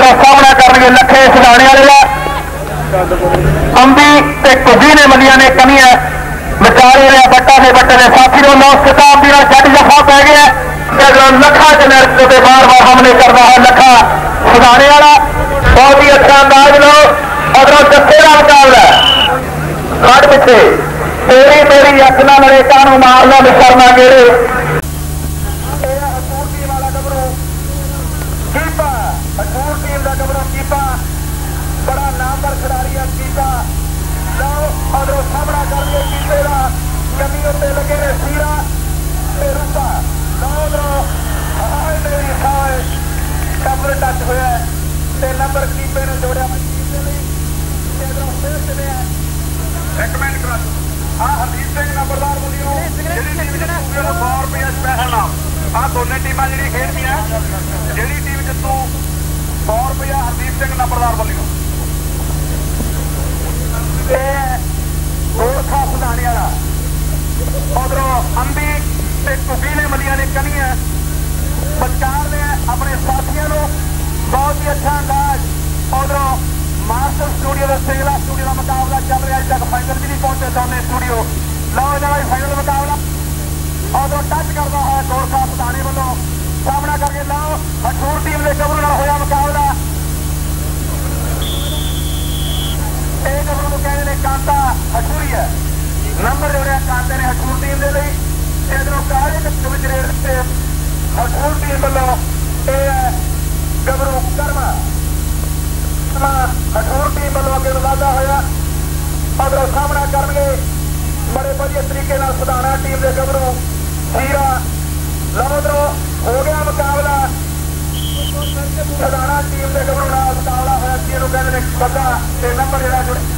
का सामना करने लखे सदाने वाले का अंबी ते कुजी ने मलिया ने कमी है विचारे ने बट्टा से बट्टे ने साथी ने लॉस किताब भी जट जफा पै गया लखा जनरल से बार बार हमले कर रहा है लखा सदाने वाला बहुत ही अच्छा अंदाज लो और जत्थे का मुकाबला खड़ पिछे तेरी मेरी अखना नरेका मारना विसरना गेड़े बड़ा नामवर खिलाड़ी है कीपा लो और सामना कर लिया कीपे का कमी उत्ते लगे ने सीरा ते रूपा लो हाय मेरी हाय कमर टच होया ते नंबर कीपे ने जोड़िया कीपे लई ते इधरों फिर चले एक मिनट करा हां हरदीप सिंह नंबरदार बलियो जेडी टीम जितूगी ਉਹਨੂੰ 100 ਰੁਪਏ ਸਪੈਸ਼ਲ ਨਾਮ ਆ ਦੋਨੇ ਟੀਮਾਂ ਜਿਹੜੀ ਖੇਡਦੀਆਂ ਜਿਹੜੀ ਟੀਮ ਜਿੱਤੂ 100 ਰੁਪਏ ਹਰਦੀਪ ਸਿੰਘ ਨੰਬਰਦਾਰ ਬਲਿਓ गोरखा सुधाने वाला उधरों अंबी ते कुगी ने मलिया ने कनिया बचकार ने अपने साथियों को बहुत ही अच्छा अंदाज उधरों मास्टर स्टूडियो का सिंगला स्टूडियो का मुकाबला चल रहा है तक फाइनल भी नहीं पहुंचे दोनों स्टूडियो लो इन्होंने फाइनल मुकाबला उधरों टच करता है गोरखा सुधाने वालों सामना करके लो मशहूर टीम के गबरू नाल होया मुकाबला कांता हटूरी है नंबर जोड़िया कांते ने हटूर टीम के लिए इधरों काले रेड से हटूर टीम वालों गबरू कर्मा हटूर टीम वालों अगे वाधा होया उधरों सामना करनगे बड़े बढ़िया तरीके सधाना टीम के गबरू हीरा लो उधरों हो गया मुकाबला सधाना टीम के गबरू नाल मुकाबला होया जिन्होंने कहते हैं बदा नंबर जोड़ा जुड़े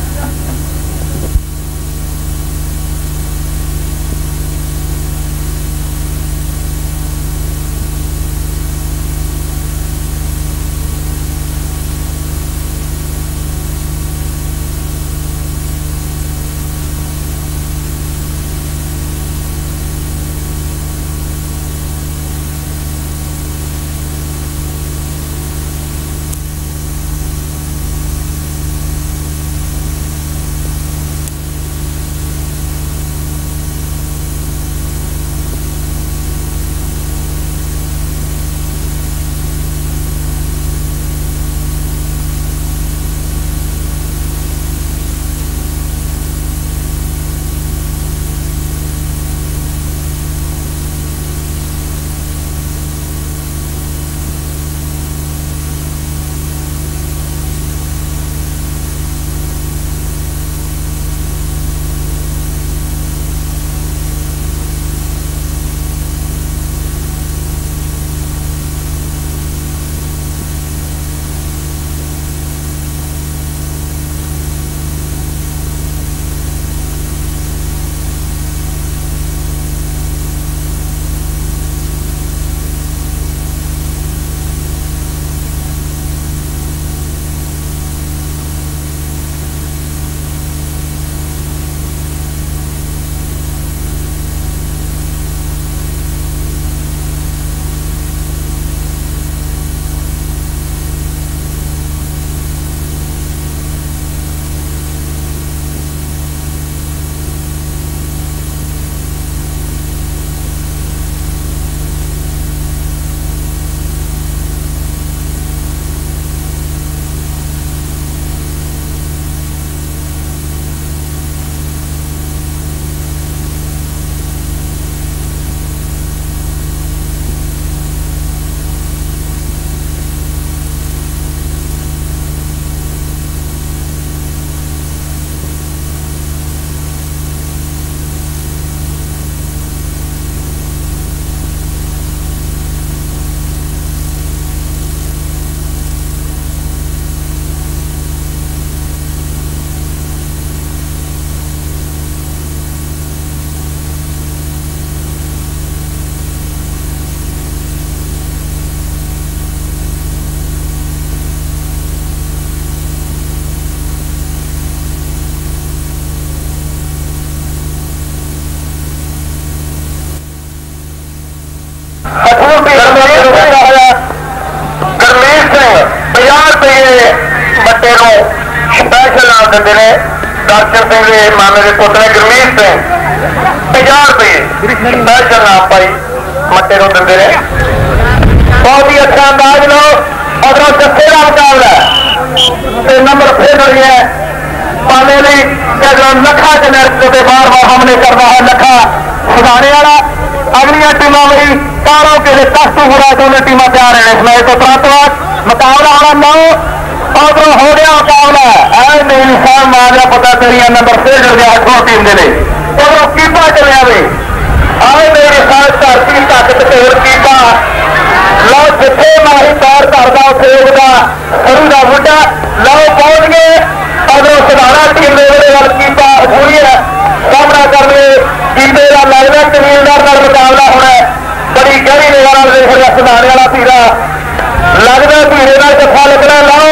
स्पैशल नाम देंगे ने दर्शन सिंह के मामे के पुत्र ने गुरमीत सिंह 50 रुपये स्पैशल नाम भाई मट्टे को देंगे ने। बहुत ही अच्छा अंदाज लो अगरों जत्थे का मुकाबला नंबर फिर रही है पाने लखा के नेतृत्व से बार बार हमले करना है लखा सुधाने वाला। अगलियां टीमां वही चारों के लिए तख्त हुआ दोनों टीमां तैयार है इस मैच को तुरंत बाद मुकाबला होना 9 और हो गया मुकाबला मेरी साहब मार गया पता तेरिया नंबर फिर जुड़ गया 8 टीम के लिए और कीपा चले आए आए मेरे साथ धरती ताकत तेर कीपा लो जिथे माही पैर धरदा उसे उगदा सरू का बुढ़ा लो पहुंच गए अगर सुधारा टीम कीपा पूरी है सामना करने कीपे का लगता कमीलदार मुकाबला होना है बड़ी गहरी निगाह देख रहा सुधारे वाला धीरा लगता धीरे का जफा लगना लाओ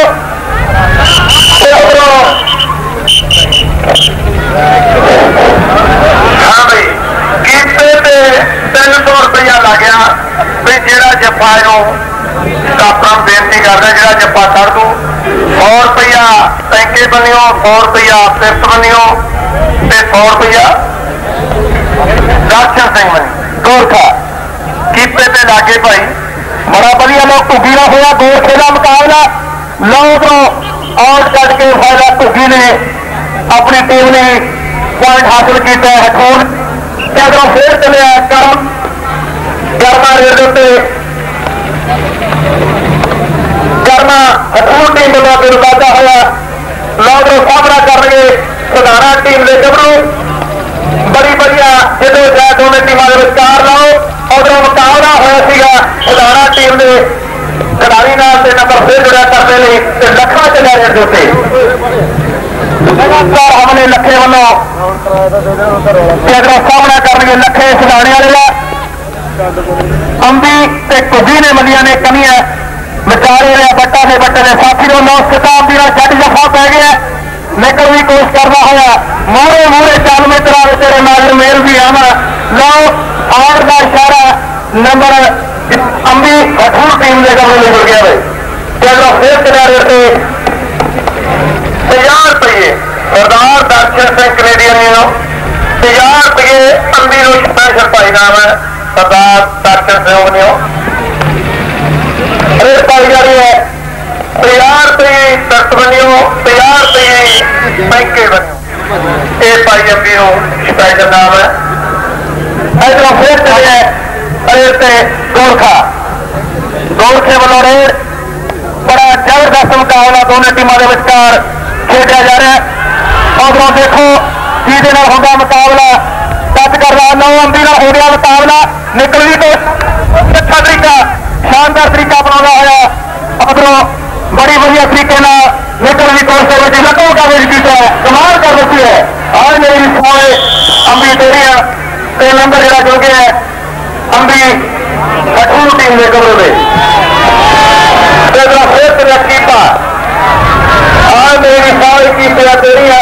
हाँ भाई कीपे से 300 रुपया लग गया भी जेड़ा जफा कापा बेनती करता जो जफा कर दू 100 रुपया टैंके बनियो 100 रुपया सिर्फ बनियो 100 रुपया दर्शन सिंह बनी गोरखा कीपे पे लागे भाई बड़ा बढ़िया लोग घुग्गी का होया गोरखे का मुकाबला लोग आउट कट के फायदा घुग्गी ने अपनी टीम ने पॉइंट हासिल किया है खून अगर फिर चले गर्मा रेड उत्ते गर्मा हथूर टीम वालों रुकाता हुआ लोग सामना करने सुधारा टीम के गबरू बड़ी बढ़िया जो जय दोनों टीमों के विचार लाओ और मुकाबला होया सुधारा टीम के खिलाड़ी नंबर फिर जुड़ा करने लखा चलिया रेड उत्ते लगातार हमले लखे वालों सामना करने लखे सुधाने वाले अंबी ते घुग्गी ने मलिया ने कमियां विचारे रहा बट्टा से बट्टे ने साथी को 9 अंबी का जट जफा पै गया लेकिन भी कोशिश करना होया मूहरे मूहरे चल में तरा तेरे नाल मेल भी आना लो आठ का इशारा नंबर अंबी हठूर टीम के कमरे में जुड़ गया भाई चलो फिर किनारे से 50 रुपये सरदार दर्शन सिंह कनेडियन 50 रुपये अंबी को स्पैशल भाई नाम है सरदार दर्शन सिंह बनियो रेट पाई जा रही है 50 रुपये दस्त बनियो 50 रुपये बैंके बनियो ये पाई अंबी को स्पैशल नाम है इधरों फिर चले रेट से गोरखा गोरखे वालों रेट बड़ा जबरदस्त मुकाबला दोनों टीमों के विचार खेड़ा जा रहा है उधरों देखो सीधे नाल होगा मुकाबला टच कर रहा 9 अंबी नाल हो गया मुकाबला निकलने को अच्छा तरीका शानदार तरीका अपना होया उधरों बड़ी बढ़िया तरीके निकलने की कोशिश की लकों का भी किया कमाल कर रखी है आज मेरी समय अंबी तेरिया नंबर जरा जुड़ गया है अंबी हठूर टीम के कमरे में फिर कीपा आज मेरी सारी कीपिया तेरिया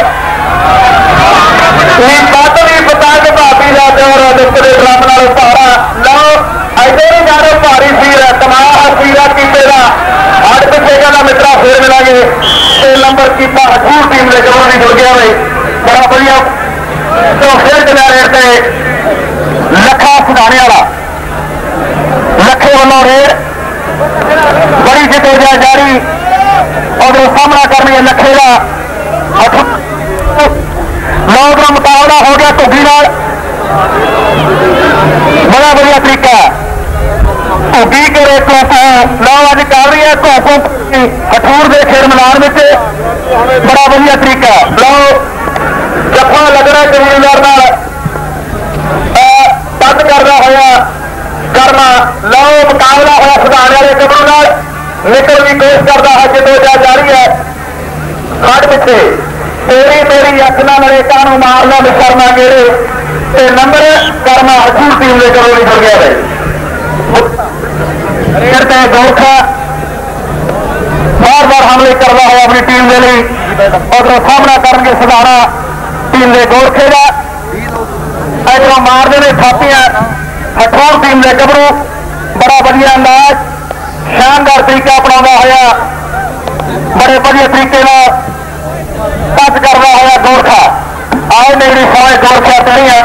भी पता के भाभी का और ड्रम नाल सहारा लो ऐसे ही जाने भारी सीर है तमाम सीरा कीपे का अठ पिछे का मित्रा फिर मिलेंगे 6 नंबर कीपा हठूर टीम के कमरे में जुड़ गया भाई बड़ा बढ़िया तो फिर चला रेट से लखा सुधाने वाला लखे वालों रेट बड़ी जितेजा जारी और सामना करने लखे का लोग का मुकाबला हो गया घुग्गी नाल बड़ा बढ़िया तरीका घुग्गी के रेटों लो अज कर रही है घों हठूर के खेल मैदान में बड़ा बढ़िया तरीका लो जफा लगना जमीनदार बंद करना होया करना लो मुकाबला होया सुधारने वाले कबरू नाल निकल की कोशिश करता है जो जारी है खड़ पिछे तेरी मेरी अखना नरेका मारना करना गेरे नंबर करना हजूर टीम के करोड़ जुड़ गया है गोरखा बार बार हमले करना है अपनी टीम के लिए और सामना करके सुधारा टीम के गोरखे का इधरों मारते ने थापियां हठूर टीम के गबरू बड़ा बढ़िया अंदाज शानदार तरीका अपना होया बड़े ਵਧੀਆ ਤਰੀਕੇ ਨਾਲ ਟੱਚ ਕਰਦਾ ਹੋਇਆ ਗੋਰਖਾ ਆਏ ਮੇਰੀ ਸਾਰੇ ਗੋਰਖਾ ਤੇਰੀਆਂ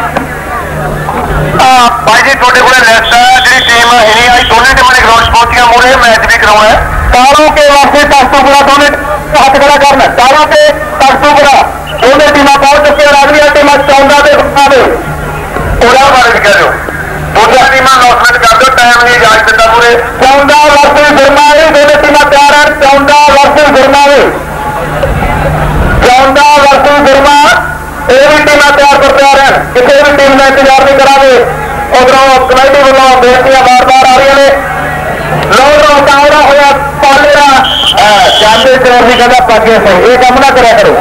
भाई जी थोड़े को लिस्ट है जी टीम ही नहीं आई दोनों टीम ने ग्राउंड पहुंचिया मुड़े मैच भी कराना है तारों के वास्ते तख्तूपुरा दोनों हाथ खड़ा करना तारों के तख्तूपुरा दोनों टीम पहुंच चुकी है अगली टीम चौदह के बारे भी कह दो दूसरा टीम अनाउंसमेंट कर दो टाइम नहीं इजाज दिता पूरे चौदह वर्सेस फिरमावे दोनों टीम तैयार है चौदह वर्सेस फिरमावे चौदह वर्सेस फिरमा ये भी टीम तैयार कर तैयार है किसी भी टीम का इंतजार नहीं करा उधरों कमेटी वालों बेनतियां बार बार आ रही ने लोग मुकाबला होया पाले का जानते चोर भी कहता पागे से ये काम ना करा करो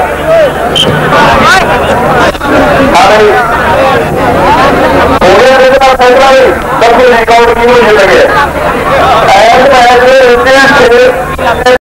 फैसला रिकॉर्ड क्यों नहीं लगे